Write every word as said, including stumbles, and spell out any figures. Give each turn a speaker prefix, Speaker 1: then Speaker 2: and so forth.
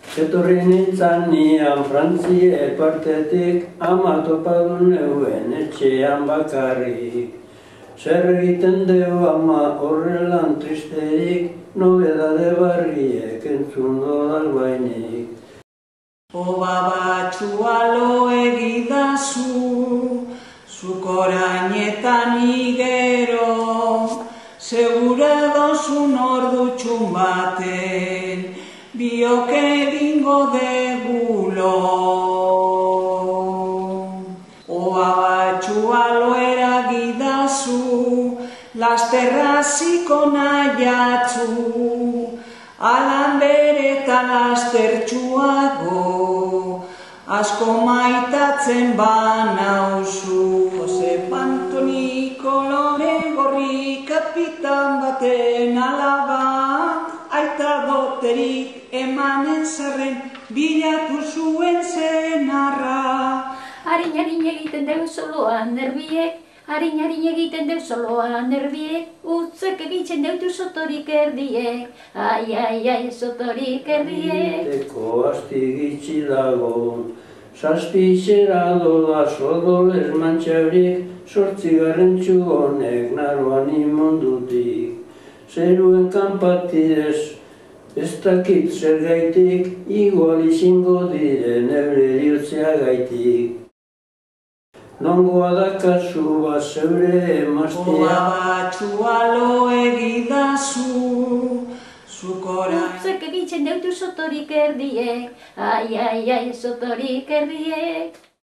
Speaker 1: Etorri nintzan nian Frantzia partetik, ama topatu neuen etxean bakarrik. Zer egiten deu ama horrelan tristerik, nobedade barriek entzun dodal bainik.
Speaker 2: O babatxua lo egidazu, zuk orainetan igero, segura dozun ordutxun baten, biok egingo degulo. O babatxua lo eragidazu, lasterraziko nahiatzu, alan beretan lastertxuago, asko maitatzen banauzu. Josep Antoni kolore gorri kapitan baten alaba, aita doterik emanen zarren bilatu zuen zenarra.
Speaker 3: Harin harin egiten deu soloan nerbiek, harin harin egiten deu soloan nerbiek, utzek egiten deutu sotorik erdiek, ai ai ai sotorik erdiek.
Speaker 1: Egiteko astigitzi dago, zazpitxera doda sodoles mantxaurik, sortzigarren txugonek naroan imundutik. Zeruen kanpatidez, ez dakit zer gaitik, igual izango diren eure diotzea gaitik. Nongoa dakazu bat zeure emaztea.
Speaker 2: O babatxua lo egidazu, zuk orain.
Speaker 3: Utzek egiten deutu sotorik erdiek, ai ai ai sotorik erdiek.